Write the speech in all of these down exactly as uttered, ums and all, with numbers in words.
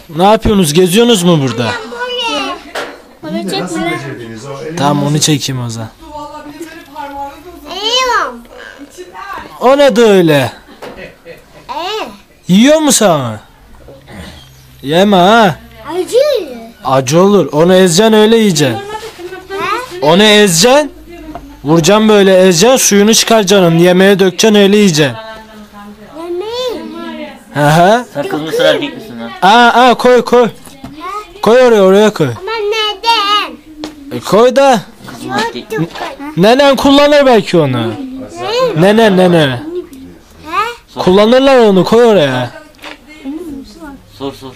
Ne yapıyorsunuz? Geziyorsunuz mu burada? Onu çekme. Tamam onu çekeyim o zaman. O ne de öyle? Yiyor mu sana? Yeme ha. Acı. Acı olur. Onu ezeceksin öyle yiyeceksin. Onu ezeceksin. Vuracaksın böyle ezeceksin. Suyunu çıkaracaksın onu. Yemeğe dökeceksin öyle yiyeceksin. Yemeği. Hı hı. Sen kız mısın erkek misin lan? Aa, aa koy koy. Koy oraya oraya koy. Ama neden? E, koy da. Kız mı erkek mi? Nenen kullanır belki onu. Nenen nenen. Kullanırlar onu koy oraya. Sor sor.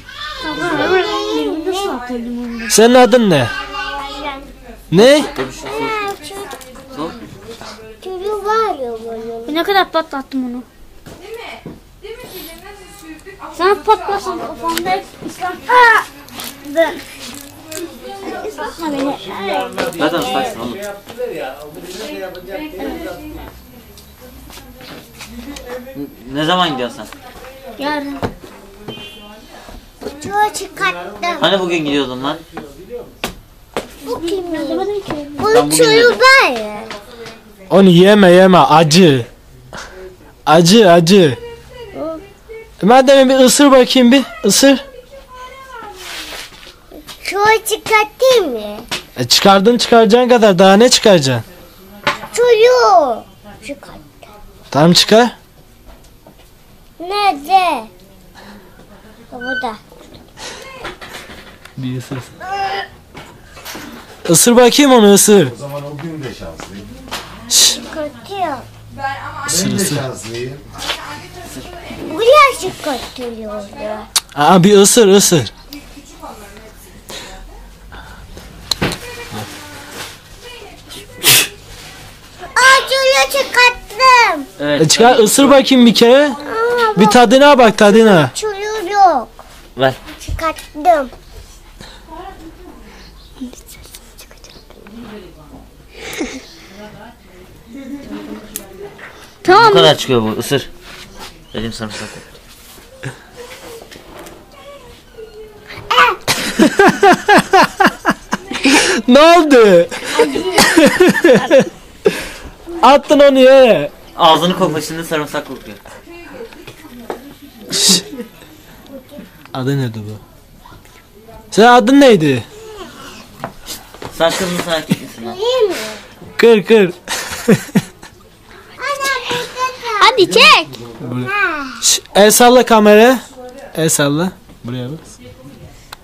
Senin adın ne? Ne? Sor. Çocuğu var ya böyle. Ne kadar patlattım onu. Sen patlasın kafamda hep İslam. Ben. İslam'a beni. Zaten ıslaksın oğlum. Ne zaman gidiyorsun sen? Yarın. Çocuğu çıkarttım. Hani bugün gidiyordun lan? Bu kimin? Ben Bu bugün çocuğu var ya. Onu yeme yeme acı. Acı acı. Madem bir ısır bakayım bir ısır. Çocuğu çıkarttım mı? E çıkardın çıkaracağın kadar daha ne çıkaracaksın? Çocuğu çıkarttım. Tamam çıkar. Nerede? Burada. Bir ısır. Isır bakayım onu ısır. O zaman o gün de şanslıyım. Şşş. Çıkartıyor. Ben de şanslıyım. Buraya çıkartıyor. Aa bir ısır ısır. Aa çocuğu çıkarttım. Evet. E çıkar ısır bakayım bir kere. Aa, Bir tadına bak tadına. çocuğu yok. Ver. Çıkarttım. Tamam. Bu kadar çıkıyor bu. Isır. Elim sarımsak. Ne oldu? Attın onu yere. Ağzını kokla şimdi sarımsak kokuyor. Şşş. Adı neydi bu? Senin adın neydi? Sen kız mısın erkek misin lan? İyi mi? Kır kır. Hadi çek. Şş, el salla kamera. El salla. Buraya bak.